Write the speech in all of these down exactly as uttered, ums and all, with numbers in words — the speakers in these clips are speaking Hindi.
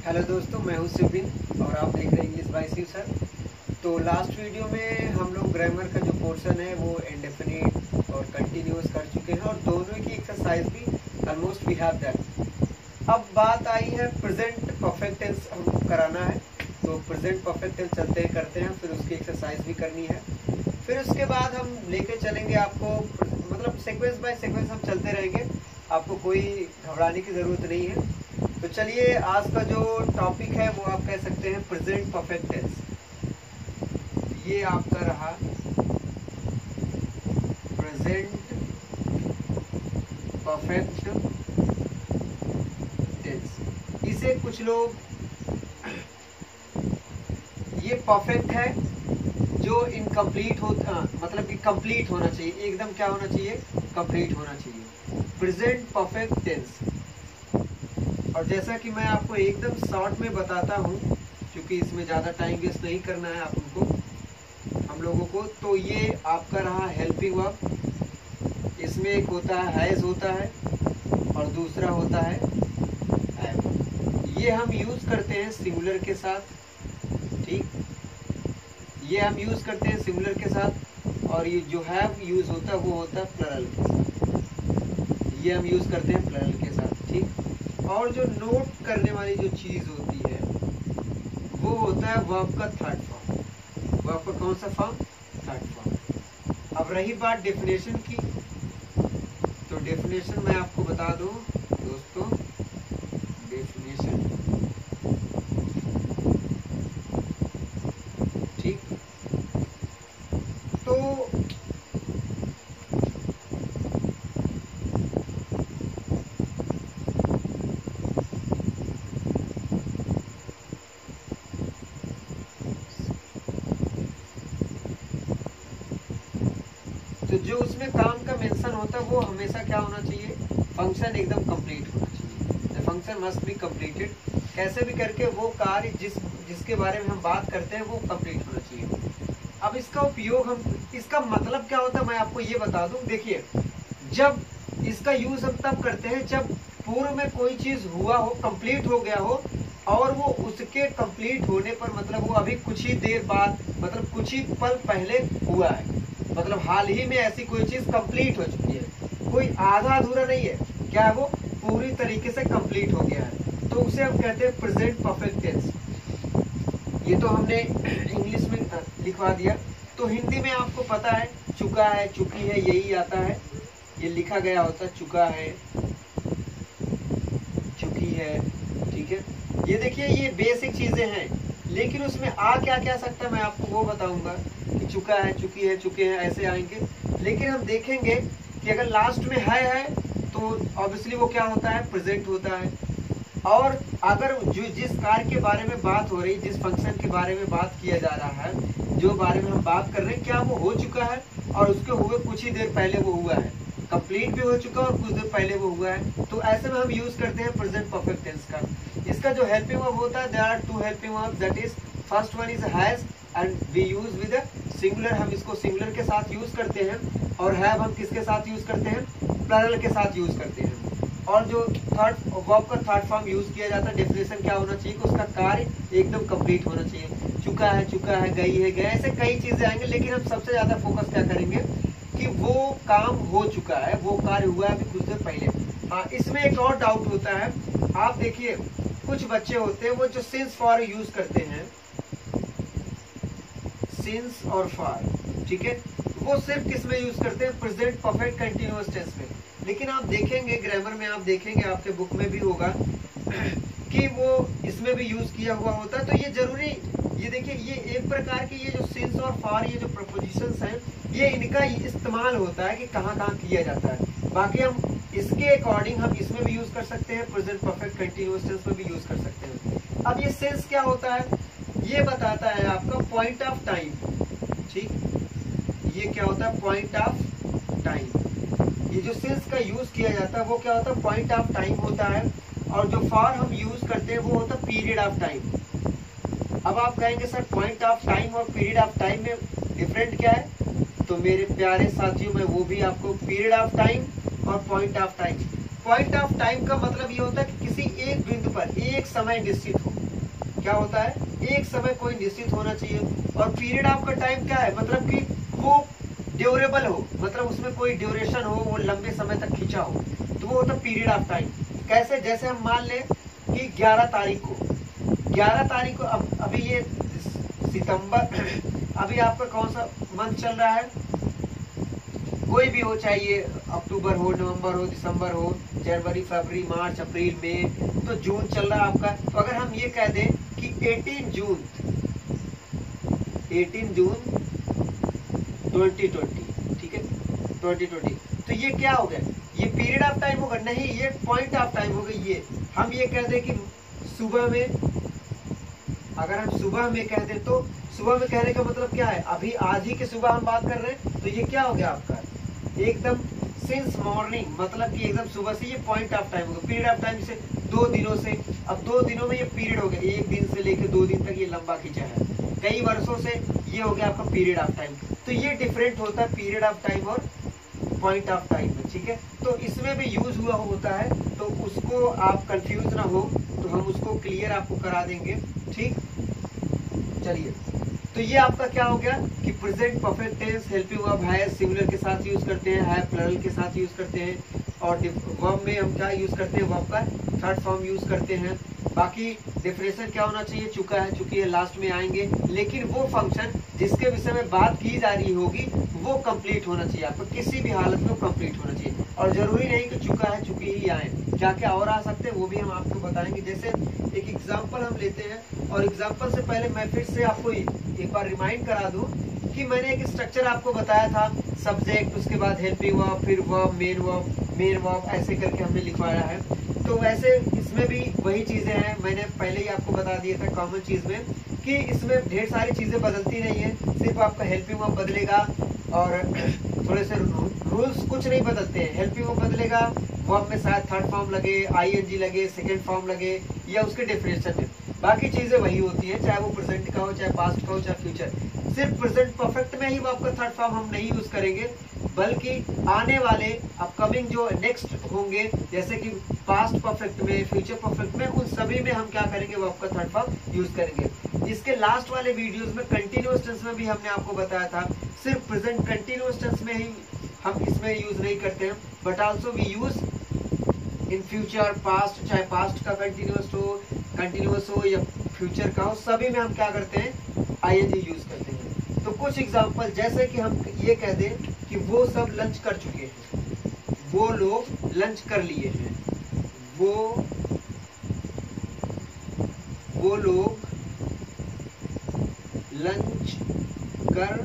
हेलो दोस्तों, मैं हूं सुबिन और आप देख रहे हैं इंग्लिश बाय शिव सर। तो लास्ट वीडियो में हम लोग ग्रामर का जो पोर्शन है वो इंडेफिनिट और कंटिन्यूअस कर चुके हैं और दोनों की एक्सरसाइज भी ऑलमोस्ट वी हैव दैट। अब बात आई है प्रेजेंट परफेक्ट टेंस हम कराना है, तो प्रेजेंट परफेक्ट टेंस चलते हैं करते हैं, फिर उसकी एक्सरसाइज भी करनी है। फिर उसके बाद हम लेके चलेंगे आपको, मतलब सीक्वेंस बाय सीक्वेंस हम चलते रहेंगे, आपको कोई घबराने की ज़रूरत नहीं है। तो चलिए, आज का जो टॉपिक है वो आप कह सकते हैं प्रेजेंट परफेक्ट टेंस। ये आपका रहा प्रेजेंट परफेक्ट टेंस। इसे कुछ लोग, ये परफेक्ट है जो इनकम्प्लीट हो, मतलब कि कंप्लीट होना चाहिए, एकदम क्या होना चाहिए, कंप्लीट होना चाहिए, प्रेजेंट परफेक्ट टेंस। और जैसा कि मैं आपको एकदम शॉर्ट में बताता हूँ, क्योंकि इसमें ज़्यादा टाइम वेस्ट नहीं करना है आप उनको हम लोगों को। तो ये आपका रहा हेल्पिंग वर्ब। इसमें एक होता है हैज होता है और दूसरा होता है हैव। ये हम यूज़ करते हैं सिंगुलर के साथ, ठीक, ये हम यूज़ करते हैं सिंगुलर के साथ। और ये जो हैव यूज़ होता है वो होता है प्लरल के साथ, ये हम यूज़ करते हैं प्लरल के साथ, ठीक। और जो नोट करने वाली जो चीज़ होती है वो होता है वर्ब का थर्ड फॉर्म। वर्ब का कौन सा फॉर्म? Third form. अब रही बात डेफिनेशन की, तो डेफिनेशन मैं आपको बता दूं दोस्तों, डेफिनेशन, ठीक। तो तो जो उसमें काम का मेंशन होता है वो हमेशा क्या होना चाहिए, फंक्शन एकदम कंप्लीट होना चाहिए। The function must be completed. कैसे भी करके वो कार्य जिस जिसके बारे में हम बात करते हैं वो कंप्लीट होना चाहिए। अब इसका उपयोग हम, इसका मतलब क्या होता है मैं आपको ये बता दूं। देखिए, जब इसका यूज हम तब करते हैं जब पूर्व में कोई चीज हुआ हो, कंप्लीट हो गया हो, और वो उसके कंप्लीट होने पर, मतलब वो अभी कुछ ही देर बाद, मतलब कुछ ही पल पहले हुआ है, मतलब हाल ही में ऐसी कोई चीज कंप्लीट हो चुकी है, कोई आधा अधूरा नहीं है, क्या है, वो पूरी तरीके से कंप्लीट हो गया है, तो उसे हम कहते हैं प्रेजेंट परफेक्ट टेंस। ये तो हमने इंग्लिश में लिखवा दिया। तो हिंदी में आपको पता है चुका है, चुकी है, यही आता है, ये लिखा गया होता है, चुका है, चुकी है, ठीक है। ये देखिए, ये बेसिक चीजें हैं, लेकिन उसमें आ क्या क्या सकता है मैं आपको वो बताऊंगा कि चुका है, चुकी है, चुके हैं, ऐसे आएंगे। लेकिन हम देखेंगे कि अगर लास्ट में है है तो ऑब्वियसली वो क्या होता है, प्रेजेंट होता है। और अगर जो जिस कार्य के बारे में बात हो रही, जिस फंक्शन के बारे में बात किया जा रहा है, जो बारे में हम बात कर रहे हैं, क्या वो हो चुका है और उसके हुए कुछ ही देर पहले वो हुआ है, कंप्लीट भी हो चुका और कुछ देर पहले वो हुआ है, तो ऐसे में हम यूज करते हैं प्रेजेंट परफेक्ट टेंस का। इसका जो हेल्पिंग वर्ब होता है, there are two helping verb, that is first one is has and we use with a singular. हम इसको सिंगुलर के साथ यूज करते हैं, और हैव हम किसके साथ यूज करते हैं, प्लरल के साथ यूज करते हैं। और जो थर्ड वर्ब का थर्ड फॉर्म यूज किया जाता है, डेफिनेशन क्या होना चाहिए कि उसका कार्य एकदम कंप्लीट होना चाहिए। चुका है, चुका है, गई है, गए, ऐसे कई चीजें आएंगे, लेकिन हम सबसे ज्यादा फोकस क्या करेंगे कि वो काम हो चुका है, वो कार्य हुआ है अभी कुछ देर पहले। हाँ, इसमें एक और डाउट होता है। आप देखिए, कुछ बच्चे होते हैं वो जो सिंस फॉर यूज करते हैं, सिंस और फॉर, ठीक है, वो सिर्फ किस में यूज करते हैं, प्रेजेंट परफेक्ट कंटिन्यूअस टेंस में। लेकिन आप देखेंगे ग्रामर में, आप देखेंगे आपके बुक में भी होगा कि वो इसमें भी यूज किया हुआ होता है। तो ये जरूरी, ये देखिए, ये एक प्रकार की ये जो सिंस और फॉर, ये जो प्रपोजिशंस हैं, ये इनका इस्तेमाल होता है कि कहाँ कहाँ किया जाता है। बाकी हम इसके अकॉर्डिंग हम इसमें भी यूज कर सकते हैं, प्रेजेंट परफेक्ट कंटिन्यूअस टेंस में भी यूज कर सकते हैं। अब ये सेंस क्या होता है, ये बताता है आपका पॉइंट ऑफ टाइम, ठीक, ये क्या होता है, पॉइंट ऑफ टाइम। ये जो सेंस का यूज किया जाता है वो क्या होता है, पॉइंट ऑफ टाइम होता है। और जो फॉर हम यूज करते हैं वो होता है पीरियड ऑफ टाइम। अब आप कहेंगे सर पॉइंट ऑफ टाइम और पीरियड ऑफ टाइम में डिफरेंट क्या है, तो मेरे प्यारे साथियों मैं वो भी आपको, पीरियड ऑफ टाइम और point of time, point of time का मतलब ये होता है कि किसी एक बिंदु पर एक समय निश्चित हो, क्या होता है, एक समय कोई निश्चित होना चाहिए। और पीरियड आपका टाइम क्या है, मतलब कि वो ड्यूरेबल हो, मतलब उसमें कोई ड्यूरेशन हो, वो लंबे समय तक खींचा हो, तो वो होता है पीरियड ऑफ टाइम। कैसे, जैसे हम मान लें कि ग्यारह तारीख को ग्यारह तारीख को अब अभी ये सितंबर अभी आपका कौन सा मंथ चल रहा है, कोई भी हो, चाहे ये अक्टूबर हो, नवंबर हो, दिसंबर हो, जनवरी, फरवरी, मार्च, अप्रैल, मई, तो जून चल रहा है आपका। तो अगर हम ये कह दें कि अठारह जून अठारह जून दो हज़ार बीस, ठीक है, दो हज़ार बीस, तो ये क्या हो गया, ये पीरियड ऑफ टाइम होगा नहीं, ये पॉइंट ऑफ टाइम होगा। ये हम ये कह दें कि सुबह में, अगर हम सुबह में कह दें तो सुबह में कहने का मतलब क्या है, अभी आज ही की सुबह हम बात कर रहे हैं, तो ये क्या हो गया आपका एकदम सिंस मॉर्निंग, मतलब कि एकदम सुबह से, ये पॉइंट ऑफ टाइम होगा। पीरियड ऑफ टाइम से दो दिनों से, अब दो दिनों में ये पीरियड हो गया, एक दिन से लेकर दो दिन तक ये लंबा खींचा है, कई वर्षों से ये हो गया आपका पीरियड ऑफ टाइम। तो ये डिफरेंट होता है पीरियड ऑफ टाइम और पॉइंट ऑफ टाइम में, ठीक है। तो इसमें भी यूज हुआ होता है, तो उसको आप कंफ्यूज ना हो, तो हम उसको क्लियर आपको करा देंगे, ठीक। चलिए, तो ये आपका क्या हो गया कि present perfect tense helping verb है, सिंगुलर के साथ यूज करते हैं, है प्लरल के साथ यूज करते हैं, और वर्ब में हम क्या यूज करते हैं, वर्ब का थर्ड फॉर्म यूज करते हैं। बाकी डेफिनेशन क्या होना चाहिए, चुका है, चुकी है, लास्ट में आएंगे, लेकिन वो फंक्शन जिसके विषय में बात की जा रही होगी वो कंप्लीट होना चाहिए, आपको किसी भी हालत में कंप्लीट होना चाहिए। और जरूरी नहीं कि चुका है, चुकी ही आए, क्या क्या और आ सकते हैं वो भी हम आपको बताएंगे। जैसे एक एग्जाम्पल हम लेते हैं, और एग्जाम्पल से पहले मैं फिर से आपको एक बार रिमाइंड करा दूं कि मैंने एक स्ट्रक्चर आपको बताया था, सब्जेक्ट, उसके बाद हेल्पिंग वर्ब, फिर verb, main verb, main verb, ऐसे करके हमने लिखवाया है। तो वैसे इसमें भी वही चीजें हैं, मैंने पहले ही आपको बता दिया था कॉमन चीज में कि इसमें ढेर सारी चीजें बदलती नहीं है, सिर्फ आपका हेल्पिंग वर्ब बदलेगा, और थोड़े से रूल्स कुछ नहीं बदलते हैं। हेल्पिंग वर्ब बदलेगा, वर्ब में शायद थर्ड फॉर्म लगे, आईएनजी लगे, सेकंड फॉर्म लगे, या उसके डेफिनेशन में, बाकी चीजें वही होती हैं, चाहे वो प्रेजेंट का हो, चाहे पास्ट का हो, चाहे फ्यूचर। सिर्फ प्रेजेंट परफेक्ट में ही वर्ब का थर्ड फॉर्म हम नहीं यूज करेंगे, बल्कि आने वाले अपकमिंग जो नेक्स्ट होंगे, जैसे कि पास्ट परफेक्ट में, फ्यूचर परफेक्ट में, उन सभी में हम क्या करेंगे, वर्ब का थर्ड फॉर्म यूज करेंगे। इसके लास्ट वाले वीडियोस में कंटिन्यूअस टेंस में भी हमने आपको बताया था, सिर्फ प्रेजेंट कंटिन्यूअस टेंस में ही हम इसमें यूज नहीं करते हैं, but also we use in future, past, चाहे पास्ट का कंटिन्यूअस हो कंटिन्यूअस हो या फ्यूचर का हो, सभी में हम क्या करते हैं, आईएनजी यूज करते हैं। तो कुछ एग्जांपल, जैसे कि हम ये कह दें कि वो सब लंच कर चुके हैं, वो लोग लंच कर लिए हैं, वो वो लोग लंच कर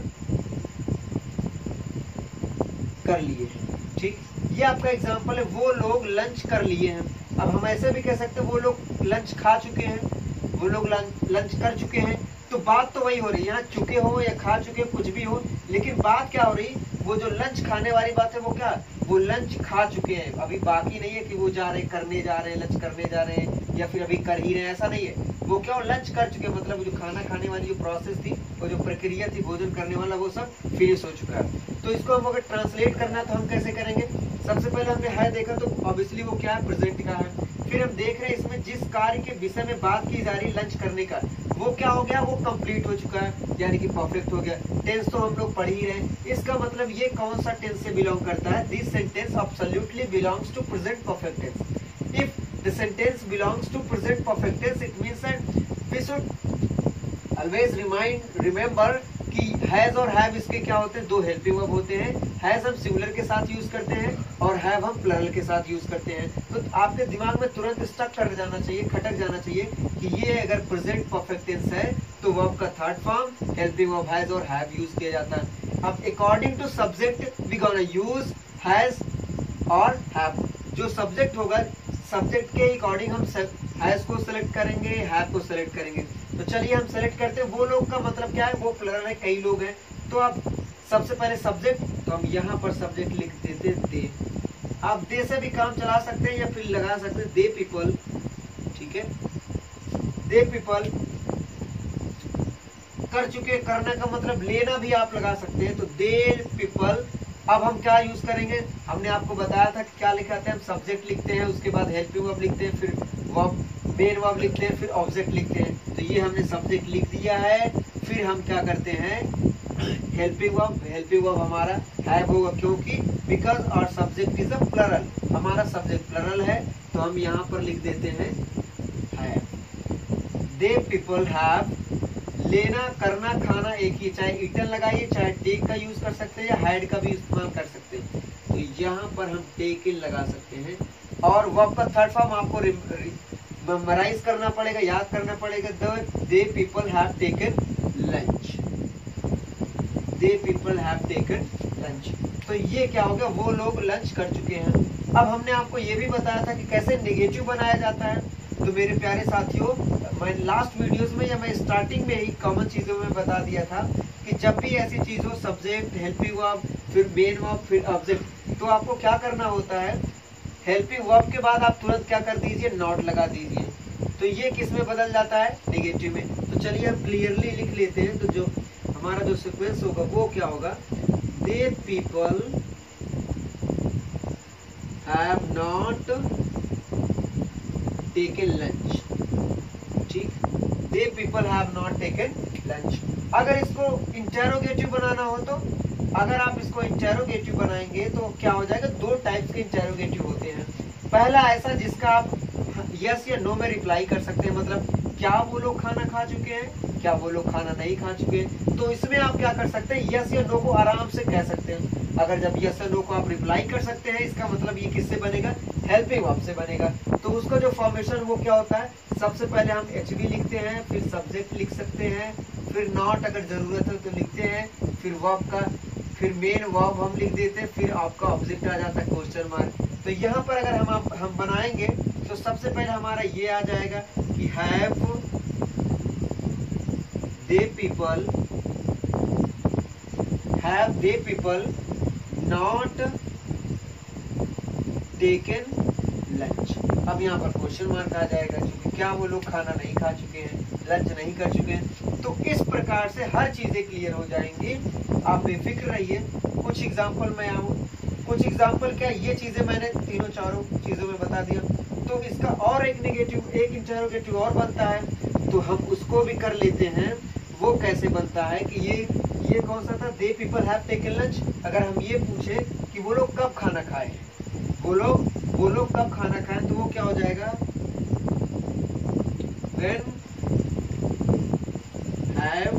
कर लिए हैं, ठीक। ये आपका एग्जांपल है, वो लोग लंच कर लिए हैं। अब हम ऐसे भी कह सकते हैं वो लोग लंच खा चुके हैं, वो लोग लंच कर चुके हैं। तो बात तो वही हो रही है, यहाँ चुके हो या खा चुके, कुछ भी हो, लेकिन बात क्या हो रही, वो जो लंच खाने वाली बात है वो क्या, वो लंच खा चुके हैं। अभी बाकी नहीं है कि वो जा रहे करने जा रहे हैं, लंच करने जा रहे हैं, या फिर अभी कर ही रहे हैं, ऐसा नहीं है। वो क्या, लंच कर चुके हैं, मतलब जो खाना खाने वाली जो प्रोसेस थी, वो जो प्रक्रिया थी भोजन करने वाला, वो सब फिनिश हो चुका है। तो इसको हम अगर ट्रांसलेट करना है तो हम कैसे करेंगे, सबसे पहले हमने है देखा, तो ऑब्वियसली वो क्या है, प्रेजेंट का है। फिर हम देख रहे हैं इसमें जिस कार्य के विषय में बात की जा रही है लंच करने का, वो क्या हो गया, वो कंप्लीट हो चुका है, यानी कि परफेक्ट हो गया। टेंस तो हम लोग पढ़ ही रहे हैं, इसका मतलब ये कौन सा टेंस से बिलोंग करता है, this sentence absolutely belongs to present perfect tense. If the sentence belongs to present perfect tense, it means that we should always remind remember कि हैज और हैव इसके क्या होते हैं, दो हेल्पिंग वर्ब होते हैं। हैज हम सिंगुलर के साथ यूज करते हैं, और हैव हम प्लरल के साथ यूज करते हैं। तो आपके दिमाग में तुरंत स्टक कर जाना चाहिए, खटक जाना चाहिए कि ये अगर प्रेजेंट परफेक्ट टेंस है तो वर्ब का third form helping verb has और हैव यूज किया जाता है। अब according to subject we gonna use has और हैव। जो सब्जेक्ट होगा, सब्जेक्ट के अकॉर्डिंग हम हैज को सिलेक्ट करेंगे, हैव को सिलेक्ट करेंगे। तो चलिए हम सेलेक्ट करते हैं, वो लोग का मतलब क्या है, वो प्लरल है, कई लोग हैं। तो अब सबसे पहले सब्जेक्ट, तो हम यहाँ पर सब्जेक्ट लिख देते दे। आप दे से भी काम चला सकते हैं या फिर लगा सकते हैं दे पीपल, ठीक है, दे पीपल कर चुके, करने का मतलब लेना भी आप लगा सकते हैं, तो दे पीपल। अब हम क्या यूज करेंगे, हमने आपको बताया था कि क्या लिखाते हैं, हम सब्जेक्ट लिखते हैं, उसके बाद हेल्पिंग वर्ब लिखते हैं, फिर वर्ब मेन वर्ब लिखते हैं, फिर ऑब्जेक्ट लिखते हैं। तो ये हमने सब्जेक्ट लिख दिया है। फिर हम क्या करते हैं, हेल्पिंग वर्ब। हेल्पिंग वर्ब हमारा हैव होगा, क्योंकि बिकॉज और सब्जेक्ट इज अ प्लरल, हमारा सब्जेक्ट प्लरल है, तो हम यहाँ पर लिख देते हैं हैव। दे पीपल हैव, लेना करना खाना एक ही, चाहे इटन लगाइए, चाहे टेक का यूज कर सकते हैं या हैड का भी इस्तेमाल कर सकते हैं। तो यहाँ पर हम टेक इन लगा सकते हैं। और वर्ब का थर्ड फॉर्म आपको मेमोराइज करना पड़ेगा, याद करना पड़ेगा। The they people have taken lunch, they people have taken lunch. तो ये क्या हो गया, वो लोग लंच कर चुके हैं। अब हमने आपको ये भी बताया था कि कैसे नेगेटिव बनाया जाता है। तो मेरे प्यारे साथियों, मैं लास्ट वीडियोस में या मैं स्टार्टिंग में ही कॉमन चीजों में बता दिया था कि जब भी ऐसी चीज हो, सब्जेक्ट, हेल्पिंग वर्ब, फिर मेन वर्ब, फिर ऑब्जेक्ट, तो आपको क्या करना होता है, हेल्पिंग वर्ब के बाद आप तुरंत क्या कर दीजिए, नॉट लगा दीजिए। तो ये किस में बदल जाता है, नेगेटिव में। तो चलिए हम क्लियरली लिख लेते हैं। तो जो हमारा जो सीक्वेंस होगा वो क्या होगा, they people have not taken lunch. ठीक, they people have not taken lunch. अगर इसको इंटेरोगेटिव बनाना हो, तो अगर आप इसको इंटेरोगेटिव बनाएंगे तो क्या हो जाएगा, दो टाइप्स के इंटेरोगेटिव होते हैं। पहला ऐसा जिसका आप यस या नो में रिप्लाई कर सकते हैं, मतलब क्या वो लोग खाना खा चुके हैं, क्या वो लोग खाना नहीं खा चुके हैं। तो इसमें आप क्या कर सकते हैं, यस या नो को आराम से कह सकते हैं। अगर जब यस या नो को आप रिप्लाई कर सकते हैं, इसका मतलब ये किससे बनेगा, हेल्पिंग वर्ब से बनेगा। तो उसका जो फॉर्मेशन वो क्या होता है, सबसे पहले हम एच वी लिखते हैं, फिर सब्जेक्ट लिख सकते हैं, फिर नॉट अगर जरूरत है तो लिखते हैं, फिर वर्ब का, फिर मेन वर्ब हम लिख देते हैं, फिर आपका ऑब्जेक्ट आ जाता है क्वेश्चन मार्क। तो यहाँ पर अगर हम आप, हम बनाएंगे तो सबसे पहले हमारा ये आ जाएगा कि have they people have they people not taken lunch. अब यहाँ पर क्वेश्चन मार्क आ जाएगा, क्योंकि क्या वो लोग खाना नहीं खा चुके हैं, लंच नहीं कर चुके हैं। तो इस प्रकार से हर चीजें क्लियर हो जाएंगी, आप बेफिक्र रहिए। कुछ एग्जाम्पल मैं आऊँ, कुछ एग्जाम्पल क्या, ये चीजें मैंने तीनों चारों चीजों में बता दिया। तो इसका और एक नेगेटिव, एक इंटेरोगेटिव और बनता है, तो हम उसको भी कर लेते हैं। वो कैसे बनता है कि ये ये कौन सा था, they people have taken lunch. अगर हम ये पूछे कि वो लोग कब खाना खाए, वो लोग वो लोग कब खाना खाएं, तो वो क्या हो जाएगा, when have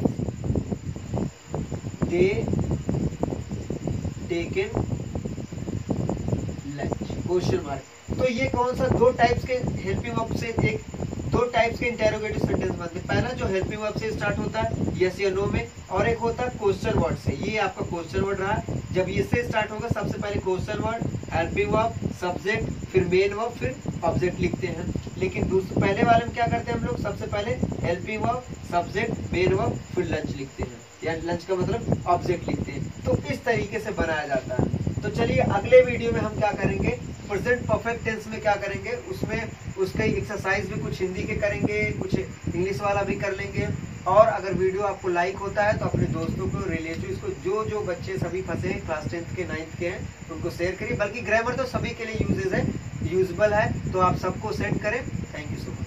they taken lunch, question mark. तो ये कौन सा, दो टाइप्स के हेल्पिंग वर्ब से, एक दो टाइप्स के इंटेरोगेटिव सेंटेंस बनते हैं। पहला जो हेल्पिंग वर्ब से स्टार्ट होता है यस या नो में, और एक होता है क्वेश्चन वर्ड से। ये आपका क्वेश्चन वर्ड रहा, जब ये से स्टार्ट होगा सबसे पहले question word, helping verb, subject, फिर मेन वर्ब, फिर ऑब्जेक्ट लिखते हैं। लेकिन दूसरे पहले वाले में क्या करते हैं हम लोग, सबसे पहले helping verb, subject, main verb, फिर लंच लिखते हैं, या लंच का मतलब ऑब्जेक्ट लिखते हैं। तो इस तरीके से बनाया जाता है। तो चलिए अगले वीडियो में हम क्या करेंगे, प्रेजेंट परफेक्ट टेंस में क्या करेंगे, उसमें उसका एक्सरसाइज भी कुछ हिंदी के करेंगे, कुछ इंग्लिश वाला भी कर लेंगे। और अगर वीडियो आपको लाइक होता है तो अपने दोस्तों को, रिलेटिव्स को, जो जो बच्चे सभी फंसे हैं, क्लास टेंथ के, नाइन्थ के हैं, उनको शेयर करिए। बल्कि ग्रामर तो सभी के लिए यूजेज है, यूजबल है, तो आप सबको सेंड करें। Thank you so much.